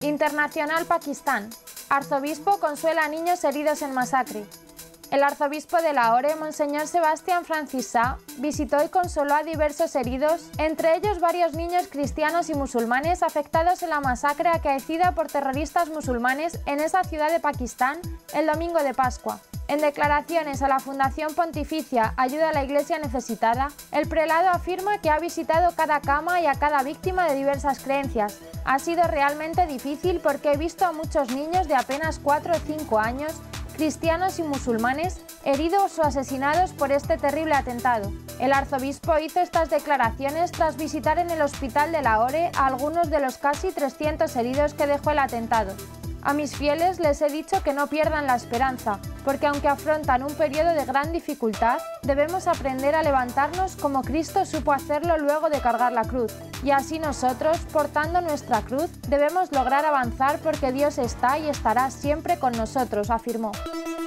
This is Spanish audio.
Internacional Pakistán. Arzobispo consuela a niños heridos en masacre. El arzobispo de Lahore, Monseñor Sebastián Francis Shah, visitó y consoló a diversos heridos, entre ellos varios niños cristianos y musulmanes afectados en la masacre acaecida por terroristas musulmanes en esa ciudad de Pakistán el domingo de Pascua. En declaraciones a la Fundación Pontificia Ayuda a la Iglesia Necesitada, el prelado afirma que ha visitado cada cama y a cada víctima de diversas creencias. Ha sido realmente difícil porque he visto a muchos niños de apenas 4 o 5 años, cristianos y musulmanes, heridos o asesinados por este terrible atentado. El arzobispo hizo estas declaraciones tras visitar en el hospital de Lahore a algunos de los casi 300 heridos que dejó el atentado. A mis fieles les he dicho que no pierdan la esperanza, porque aunque afrontan un periodo de gran dificultad, debemos aprender a levantarnos como Cristo supo hacerlo luego de cargar la cruz. Y así nosotros, portando nuestra cruz, debemos lograr avanzar porque Dios está y estará siempre con nosotros, afirmó.